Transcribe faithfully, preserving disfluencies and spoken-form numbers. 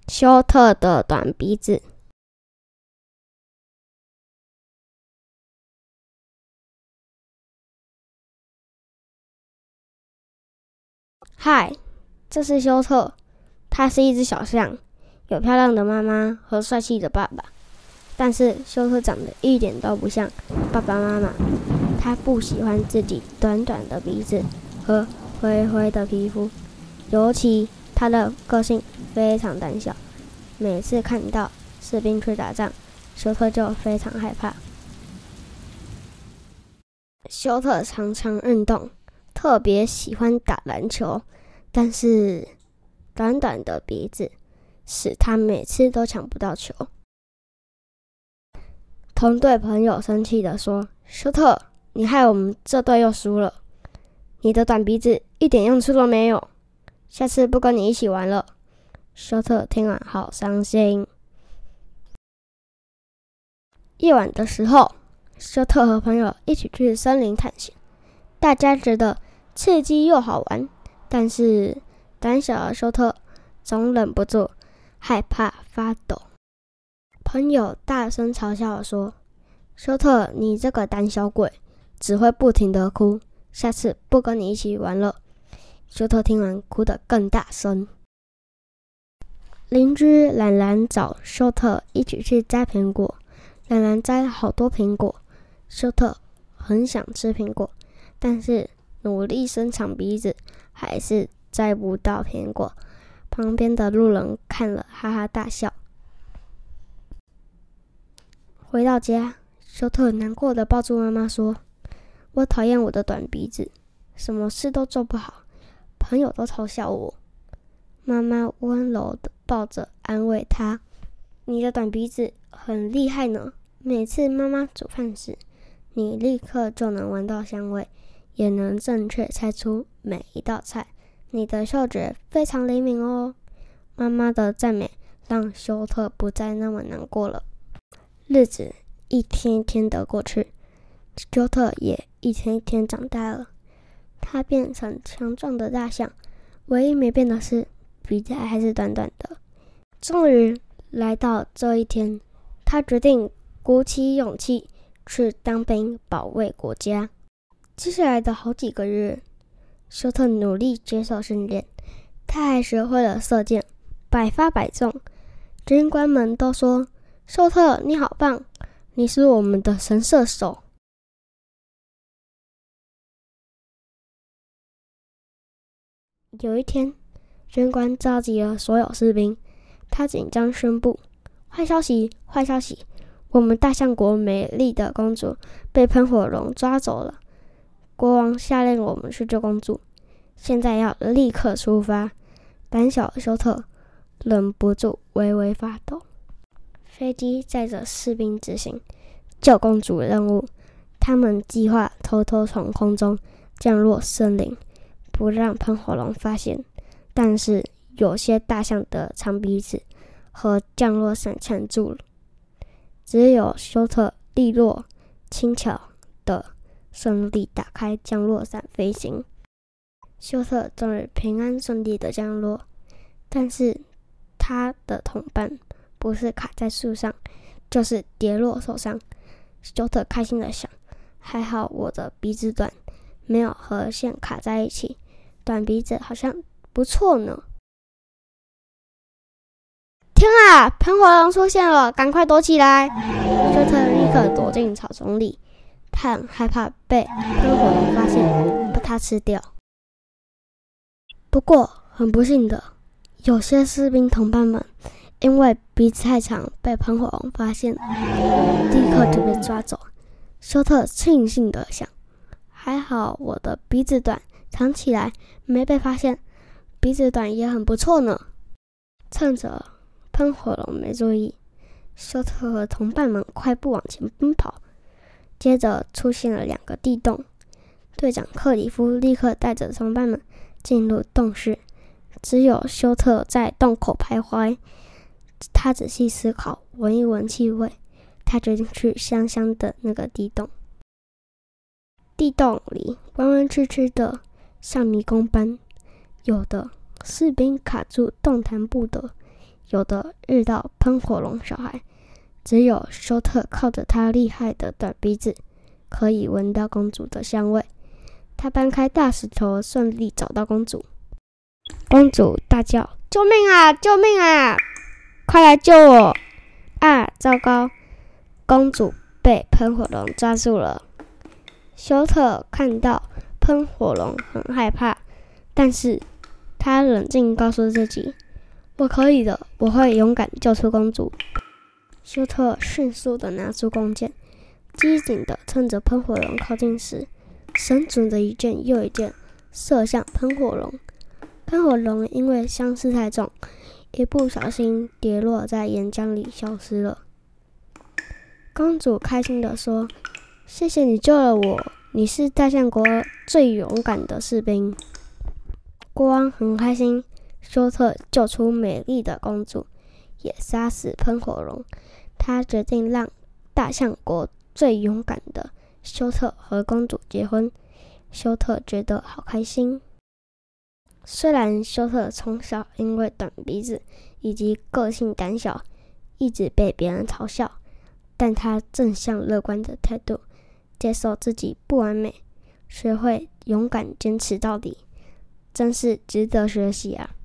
休特的短鼻子。嗨，这是休特，他是一只小象，有漂亮的妈妈和帅气的爸爸。但是休特长得一点都不像爸爸妈妈，他不喜欢自己短短的鼻子和灰灰的皮肤，尤其他的个性非常胆小。每次看到士兵去打仗，休特就非常害怕。休特常常运动，特别喜欢打篮球，但是短短的鼻子使他每次都抢不到球。同队朋友生气地说：“休特，你害我们这队又输了。你的短鼻子一点用处都没有，下次不跟你一起玩了。”休特听完好伤心。夜晚的时候，休特和朋友一起去森林探险，大家觉得刺激又好玩，但是胆小的休特总忍不住害怕发抖。朋友大声嘲笑说：“休特，你这个胆小鬼，只会不停地哭，下次不跟你一起玩了。”休特听完哭得更大声。邻居懒懒找休特一起去摘苹果，懒懒摘了好多苹果，休特很想吃苹果，但是努力伸长鼻子还是摘不到苹果。旁边的路人看了哈哈大笑。回到家，休特难过的抱住妈妈说：“我讨厌我的短鼻子，什么事都做不好，朋友都嘲笑我。”妈妈温柔的抱着安慰他：“你的短鼻子很厉害呢，每次妈妈煮饭时，你立刻就能闻到香味，也能正确猜出每一道菜，你的嗅觉非常灵敏哦。”妈妈的赞美让休特不再那么难过了。日子一天一天的过去，休特也一天一天长大了。他变成强壮的大象，唯一没变的是鼻子还是短短的。终于来到这一天，他决定鼓起勇气去当兵，保卫国家。接下来的好几个月，休特努力接受训练，他还学会了射箭，百发百中。军官们都说：“休特，你好棒，你是我们的神射手。”有一天，军官召集了所有士兵，他紧张宣布：“坏消息，坏消息！我们大象国美丽的公主被喷火龙抓走了。国王下令我们去救公主，现在要立刻出发。”胆小的休特忍不住微微发抖。飞机载着士兵执行救公主任务，他们计划偷偷从空中降落森林，不让喷火龙发现。但是有些大象的长鼻子和降落伞缠住了，只有休特利落轻巧的顺利打开降落伞飞行。休特终于平安顺利的降落，但是他的同伴不是卡在树上，就是跌落受伤。休特开心的想：还好我的鼻子短，没有和线卡在一起，短鼻子好像不错呢。天啊！喷火龙出现了，赶快躲起来！休特立刻躲进草丛里，他很害怕被喷火龙发现，把它吃掉。不过很不幸的，有些士兵同伴们因为鼻子太长被喷火龙发现，立刻就被抓走。休特庆幸的想：还好我的鼻子短，藏起来没被发现，鼻子短也很不错呢。趁着喷火龙没注意，休特和同伴们快步往前奔跑。接着出现了两个地洞，队长克里夫立刻带着同伴们进入洞穴，只有休特在洞口徘徊。他仔细思考，闻一闻气味，他决定去香香的那个地洞。地洞里弯弯曲曲的，像迷宫般，有的士兵卡住动弹不得， 有的遇到喷火龙小孩，只有休特靠着他厉害的短鼻子，可以闻到公主的香味。他搬开大石头，顺利找到公主。公主大叫：“救命啊！救命啊！快来救我！”啊，糟糕！公主被喷火龙抓住了。休特看到喷火龙很害怕，但是他冷静告诉自己：“我可以的，我会勇敢救出公主。”休特迅速地拿出弓箭，机警地趁着喷火龙靠近时，神准的一箭又一箭射向喷火龙。喷火龙因为伤势太重，一不小心跌落在岩浆里消失了。公主开心地说：“谢谢你救了我，你是大象国最勇敢的士兵。”国王很开心，休特救出美丽的公主，也杀死喷火龙。他决定让大象国最勇敢的休特和公主结婚。休特觉得好开心。虽然休特从小因为短鼻子以及个性胆小，一直被别人嘲笑，但他正向乐观的态度，接受自己不完美，学会勇敢坚持到底，真是值得学习啊！